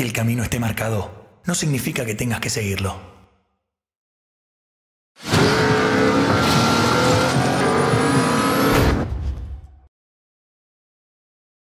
que el camino esté marcado, no significa que tengas que seguirlo.